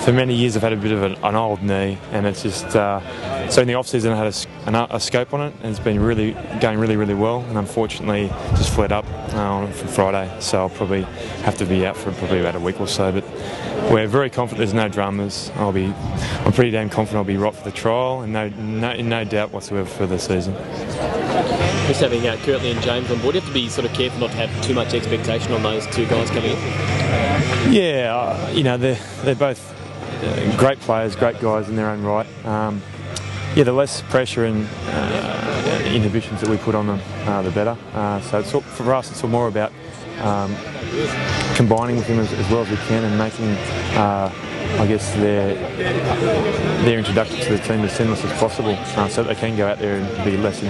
for many years I've had a bit of an old knee, and it's just so in the off season I had a scope on it, and it's been going really well, and unfortunately just flared up on Friday, so I'll probably have to be out for probably about a week or so. But we're very confident there's no dramas. I'm pretty damn confident I'll be right for the trial, and no doubt whatsoever for the season. Just having Kurtley and James on board, you have to be sort of careful not to have too much expectation on those two guys coming in. Yeah, you know, they're both great players, great guys in their own right. Yeah, the less pressure and inhibitions that we put on them, the better. So for us, it's all more about combining with them as well as we can, and making, I guess, their introduction to the team as seamless as possible, so that they can go out there and be less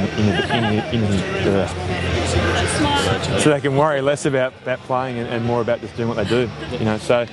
so they can worry less about playing and more about just doing what they do. You know, so.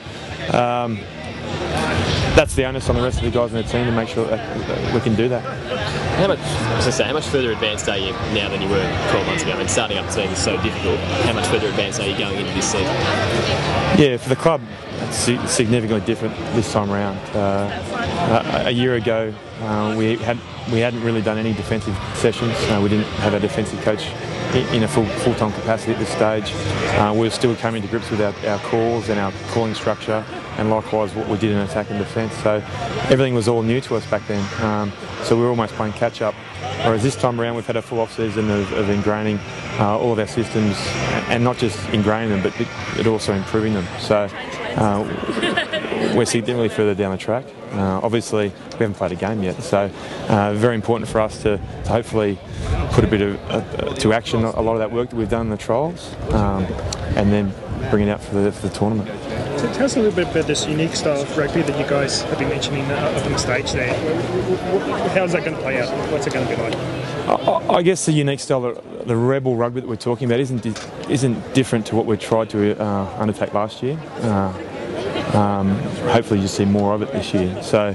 That's the onus on the rest of the guys in the team to make sure that we can do that. How much further advanced are you now than you were 12 months ago? I mean, starting up a team is so difficult. How much further advanced are you going into this season? Yeah, for the club, it's significantly different this time around. A year ago, we hadn't really done any defensive sessions. We didn't have a defensive coach in a full-time capacity at this stage. We were still coming to grips with our calls and our calling structure, and likewise what we did in attack and defence. So everything was all new to us back then. So we were almost playing catch-up. Whereas this time around we've had a full off-season of ingraining all of our systems, and not just ingraining them, but also improving them. So we're significantly further down the track. Obviously we haven't played a game yet, so very important for us to hopefully put a bit of to action a lot of that work that we've done in the trials, and then bring it out for the tournament. Tell us a little bit about this unique style of rugby that you guys have been mentioning up on the stage there. How's that going to play out? What's it going to be like? I guess the unique style, the rebel rugby that we're talking about, isn't different to what we tried to undertake last year. Hopefully you see more of it this year. So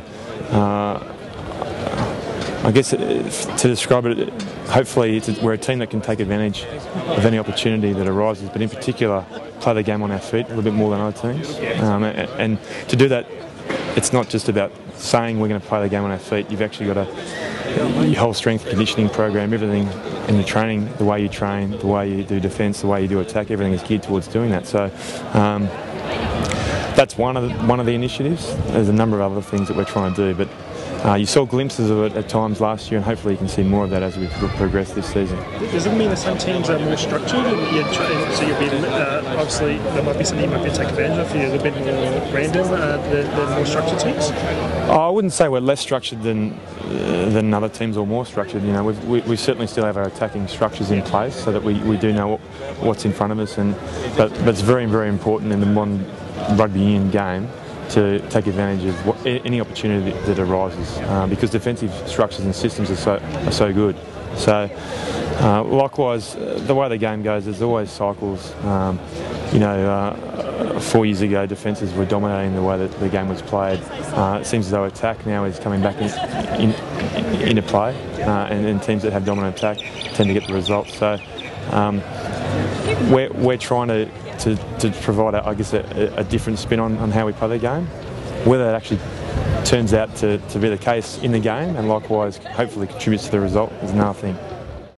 I guess to describe it, hopefully we're a team that can take advantage of any opportunity that arises, but in particular play the game on our feet a little bit more than other teams. And to do that, it's not just about saying we're going to play the game on our feet. You've actually got your whole strength conditioning program, everything in your training, the way you train, the way you do defence, the way you do attack, everything is geared towards doing that. So that's one of the initiatives. There's a number of other things that we're trying to do, but you saw glimpses of it at times last year, and hopefully you can see more of that as we progress this season. Does it mean that some teams are more structured? So you'll be obviously there might be something you might be able to take advantage of. You're a little bit more random than more structured teams. I wouldn't say we're less structured than other teams or more structured. You know, we certainly still have our attacking structures in place, so that we do know what's in front of us, but it's very important in the modern rugby union game to take advantage of any opportunity that arises, because defensive structures and systems are so good. So likewise, the way the game goes, there's always cycles. 4 years ago, defences were dominating the way that the game was played. It seems as though attack now is coming back into play, and teams that have dominant attack tend to get the results. So we're trying to provide, a different spin on how we play the game. Whether that actually turns out to be the case in the game, and likewise hopefully contributes to the result, is another thing.